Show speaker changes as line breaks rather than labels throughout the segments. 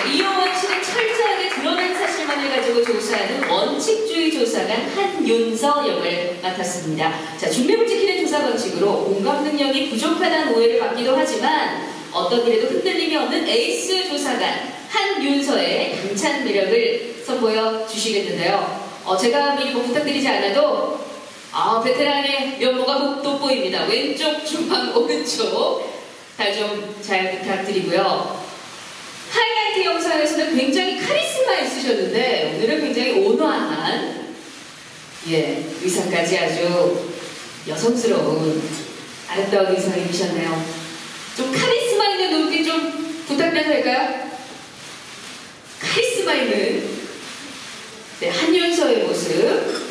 이용원 씨는 철저하게 드러난 사실만을 가지고 조사하는 원칙주의 조사관 한윤서 역을 맡았습니다. 자, 중립을 지키는 조사 방식으로 공감 능력이 부족하다는 오해를 받기도 하지만 어떤 일에도 흔들림이 없는 에이스 조사관 한윤서의 당찬 매력을 선보여 주시겠는데요. 제가 미리 부탁드리지 않아도 베테랑의 면모가 돋보입니다. 왼쪽, 중앙, 오른쪽 다 좀 잘 부탁드리고요. 하이라이트 영상에서는 굉장히 카리스마 있으셨는데 오늘은 굉장히 온화한 의상까지 아주 여성스러운 아름다운 의상을 입으셨네요. 좀 카리스마 있는 눈빛 좀 부탁드려도 될까요? 카리스마 있는 한윤서의 모습.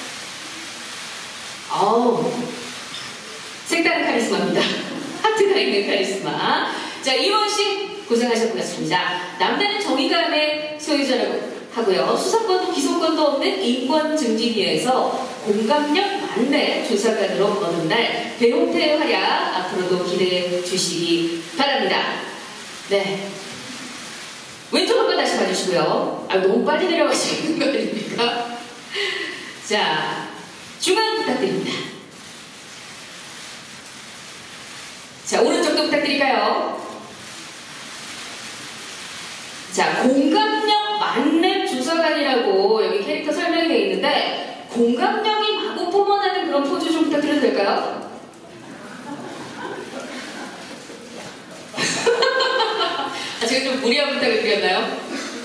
색다른 카리스마입니다. 하트가 있는 카리스마. 자, 이원씨 고생하셨습니다. 남다른 정의감의 소유자라고 하고요. 수사권도 기소권도 없는 인권증진위에서 공감력 만렙 조사관으로 거듭날 배용태의 활약 앞으로도 기대해 주시기 바랍니다. 네. 왼쪽 한번 다시 봐주시고요. 너무 빨리 내려가시는 거 아닙니까? 자, 중앙 부탁드립니다. 자, 오른쪽도 부탁드릴까요? 자, 공감력 만렙 조사관이라고 여기 캐릭터 설명이 되어 있는데 공감력이 마구 뿜어나는 그런 포즈 좀 부탁드려도 될까요? 제가 좀 무리한 부탁을 드렸나요?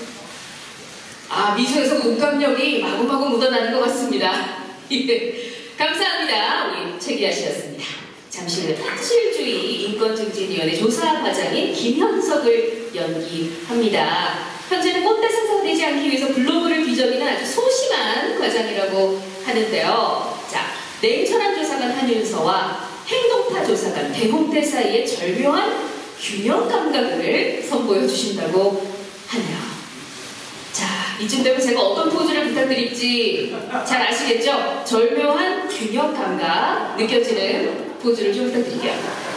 미소에서 공감력이 마구마구 묻어나는 것 같습니다. 감사합니다. 우리 최기아 씨였습니다. 잠시 후에 현실주의 인권증진위원회 조사과장인 김현석을 연기합니다. 현재는 꼰대 상사가 되지 않기 위해서 블로그를 비전이는 아주 소심한 과장이라고 하는데요. 자, 냉철한 조사관 한윤서와 행동파 조사관 배홍태 사이의 절묘한 균형 감각을 선보여 주신다고 하네요. 자, 이쯤 되면 제가 어떤 포즈를 부탁드릴지 잘 아시겠죠? 절묘한 균형 감각 느껴지는 포즈를 좀 부탁드릴게요.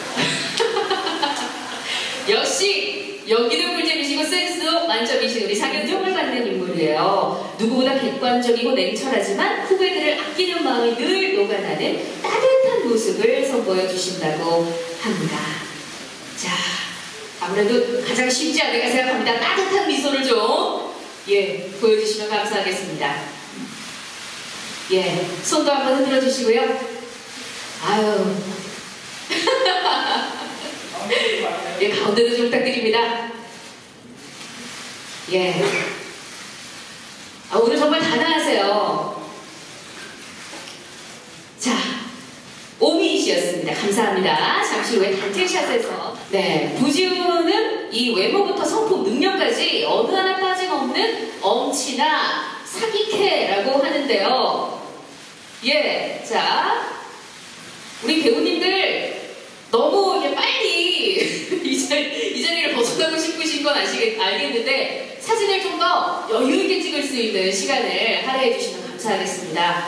역시 연기도 꿀잼이시고 센스도 만점이신 우리 장현종을 받는 인물이에요. 누구보다 객관적이고 냉철하지만 후배들을 아끼는 마음이 늘 녹아나는 따뜻한 모습을 선보여 주신다고 합니다. 자, 아무래도 가장 쉽지 않을까 생각합니다. 따뜻한 미소를 좀 보여주시면 감사하겠습니다. 손도 한번 흔들어 주시고요. 가운데도 좀 부탁드립니다. 오늘 정말 단아하세요. 자, 오미희 씨였습니다. 감사합니다. 잠시 후에 단체샷에서 부지우는 이 외모부터 성품, 능력까지 어느 하나 빠짐없는 엄치나 사기캐라고 하는데요. 자, 우리 배우님들 너무 이렇게 빨리 이 자리를 벗어나고 싶으신 건 알겠는데 사진을 좀 더 여유있게 찍을 수 있는 시간을 할애해 주시면 감사하겠습니다.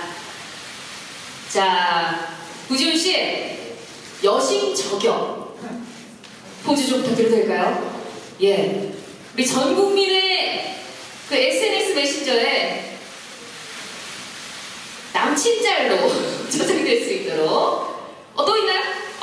자, 구지훈씨 여심 저격 포즈 좀 부탁드려도 될까요? 우리 전 국민의 그 SNS 메신저에 남친 짤로 저장될 수 있도록 또 있나요?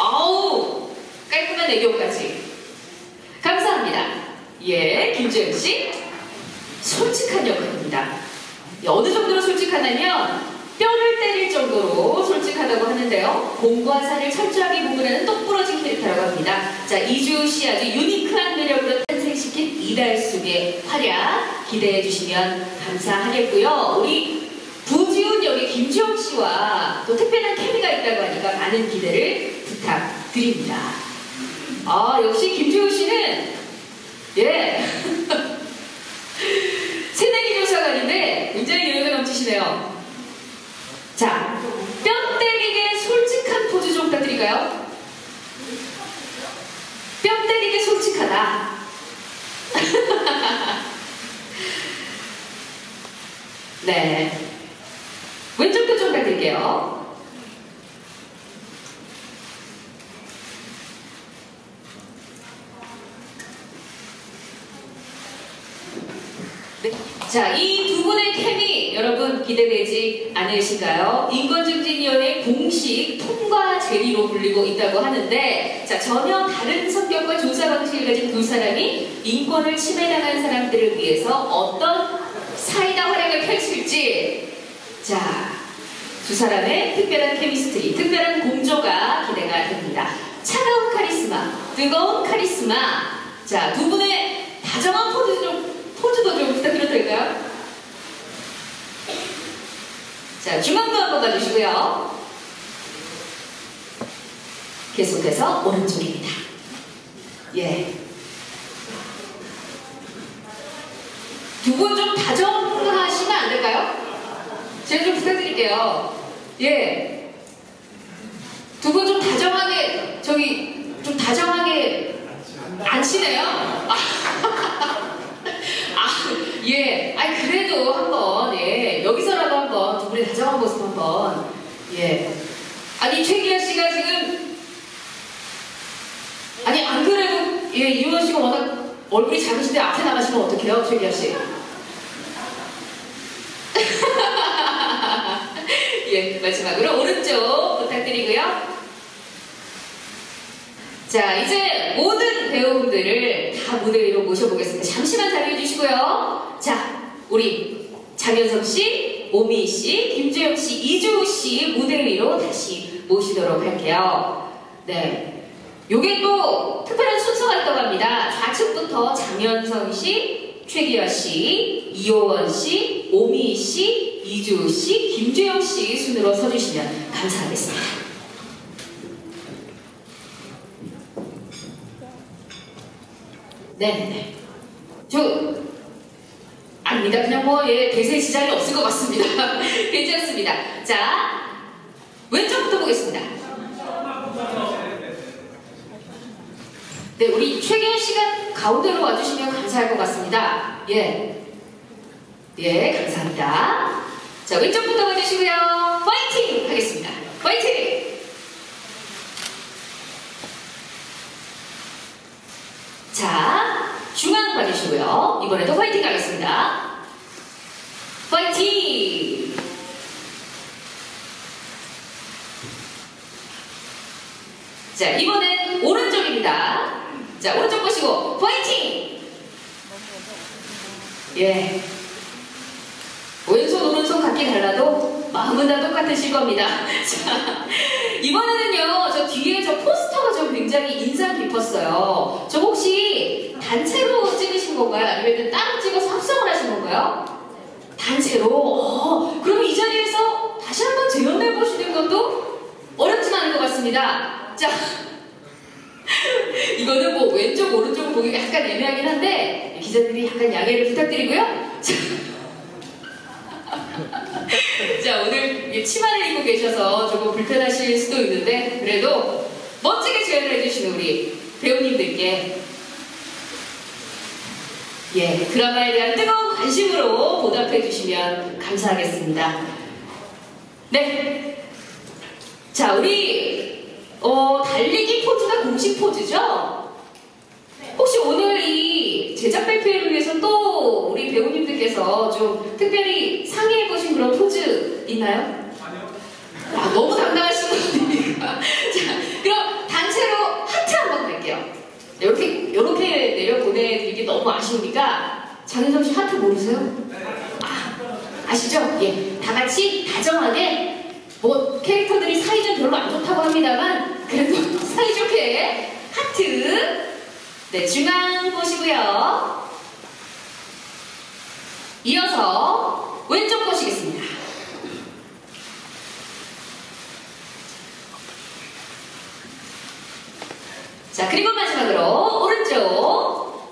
깔끔한 애교까지 감사합니다. 김주영씨 솔직한 역할입니다. 어느 정도로 솔직하냐면 뼈를 때릴 정도로 솔직하다고 하는데요. 공과 사를 철저하게 구분하는 똑부러진 캐릭터라고 합니다. 자, 이주씨 아주 유니크한 매력으로 탄생시킨 이달숙의 활약 기대해 주시면 감사하겠고요. 우리 부지훈 여기 김주영 씨와 또 특별한 케미가 있다고 하니까 많은 기대를 부탁드립니다. 역시 김주영 씨는 새내기 조사관인데 굉장히 여유가 넘치시네요. 자, 뼈 때리게 솔직한 포즈 좀 부탁드릴까요? 뼈 때리게 솔직하다. 왼쪽도 좀 부탁드릴게요. 네. 자, 이 두 분의 케미 여러분 기대되지 않으신가요? 인권증진위원회 공식 통과 제리로 불리고 있다고 하는데, 자, 전혀 다른 성격과 조사 방식을 가진 두 사람이 인권을 침해당한 사람들을 위해서 어떤 사이다 활약을 펼칠지, 자, 두 사람의 특별한 케미스트리, 특별한 공조가 기대가 됩니다. 차가운 카리스마, 뜨거운 카리스마. 자, 두 분의 다정한 포즈도 좀 부탁드려도 될까요? 자, 중앙도 한번 봐주시고요. 계속해서 오른쪽입니다. 예. 두 분 좀 다정하시면 안 될까요? 제가 좀 부탁드릴게요. 예. 두 분 좀 다정하게, 좀 다정하게 앉히네요. 예. 아니, 그래도 한번, 예. 여기서라도 한번 두 분의 다정한 모습 한번, 예. 아니, 최기아 씨가 지금, 아니, 안 그래도, 예, 이효원 씨가 워낙 얼굴이 작으신데 앞에 나가시면 어떡해요, 최기아 씨? 예, 마지막으로 오른쪽 부탁드리고요. 자, 이제 모든 배우분들을 다 무대 위로 모셔보겠습니다. 잠시만 자리해 주시고요. 자, 우리 장현석 씨, 오미 씨, 김주영 씨, 이주호 씨 무대 위로 다시 모시도록 할게요. 네. 요게 또 특별한 순서가 있다고 합니다. 좌측부터 장현석 씨, 최기아 씨, 이효원 씨, 오미 씨, 이주호 씨, 김주영 씨 순으로 서주시면 감사하겠습니다. 네네네. 아닙니다. 그냥 뭐, 예, 대세 지장이 없을 것 같습니다. 괜찮습니다. 자, 왼쪽부터 보겠습니다. 네, 우리 최기현 씨가 가운데로 와주시면 감사할 것 같습니다. 예. 예, 감사합니다. 자, 왼쪽부터 봐주시고요. 파이팅! 하겠습니다. 파이팅! 자, 중앙 봐주시고요. 이번에도 파이팅 가겠습니다. 파이팅! 자, 이번엔 오른쪽입니다. 자, 오른쪽 보시고 파이팅! 예. 왼손 오른손 각기 달라도 마음은 다 똑같으실 겁니다. 자, 이번에는요, 저 뒤에 저 포스터가 좀 굉장히 인상 깊었어요. 저 혹시 단체로 찍으신 건가요? 아니면 따로 찍어서 합성을 하신 건가요? 단체로? 그럼 이 자리에서 다시 한번 재현해 보시는 것도 어렵진 않은 것 같습니다. 자, 이거는 뭐 왼쪽 오른쪽 보기가 약간 애매하긴 한데 기자들이 약간 양해를 부탁드리고요. 자, 오늘 치마를 입고 계셔서 조금 불편하실 수도 있는데 그래도 멋지게 재현을 해주시는 우리 배우님들께, 예, 드라마에 대한 뜨거운 관심으로 보답해 주시면 감사하겠습니다. 네. 자, 우리 달리기 포즈가 공식 포즈죠? 혹시 오늘 이 제작 발표를 위해서 또 우리 배우님들께서 좀 특별히 상의해보신 그런 포즈 있나요? 아니요. 아, 너무 당당하신 분이니까. 자, 그럼 단체로 하트 한번 갈게요. 이렇게 내려보내드리기 너무 아쉬우니까 장윤성 씨 하트 모르세요? 아시죠? 예, 다 같이 다정하게, 뭐 캐릭터들이 사이는 별로 안 좋다고 합니다만 그래도 사이좋게 하트. 네, 중앙 보시고요. 이어서 왼쪽 보시겠습니다. 자, 그리고 마지막으로 오른쪽.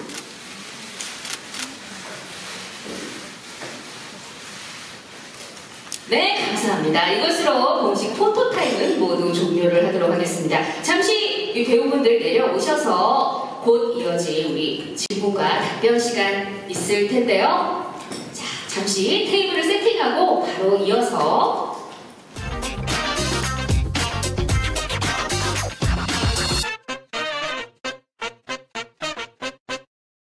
네, 감사합니다. 이것으로 공식 포토타임은 모두 종료를 하도록 하겠습니다. 잠시 이 배우분들 내려오셔서 곧 이어질 우리 질문과 답변 시간 있을 텐데요. 자, 잠시 테이블을 세팅하고 바로 이어서